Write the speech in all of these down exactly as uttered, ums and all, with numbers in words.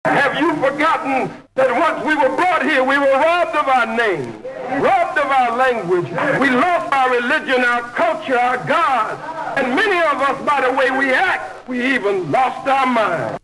Have you forgotten that once we were brought here, we were robbed of our name, robbed of our language. We lost our religion, our culture, our God. And many of us, by the way we act, we even lost our mind.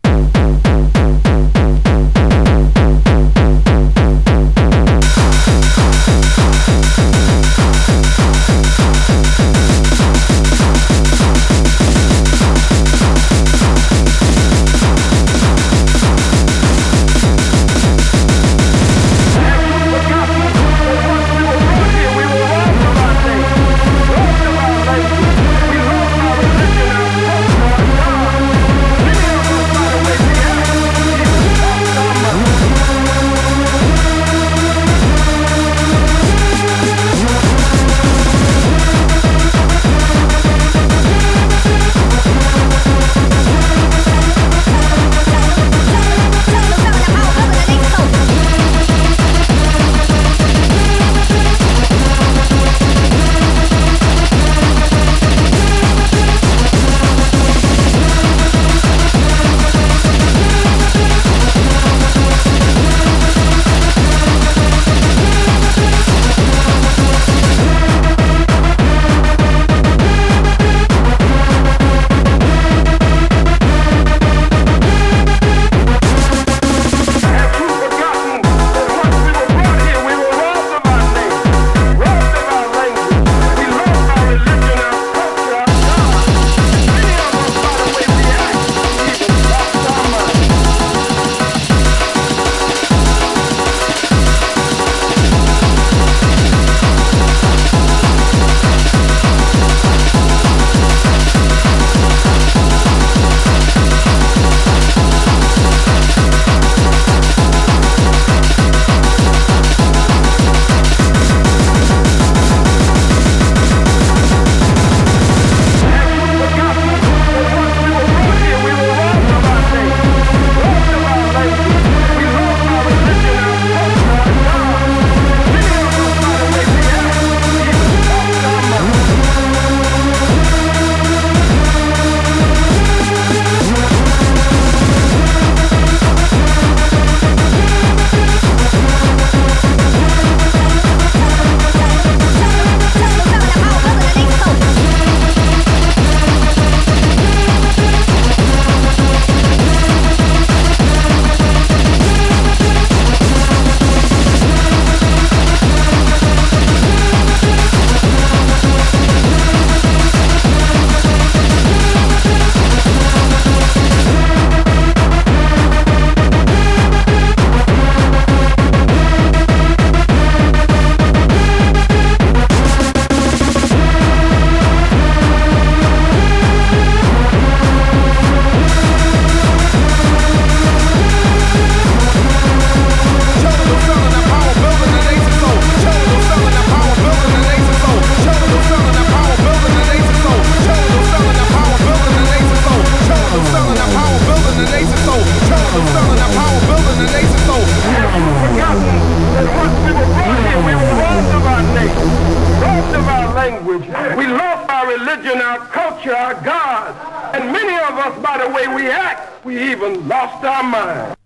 We lost our religion, our culture, our God. And many of us, by the way we act, we even lost our mind.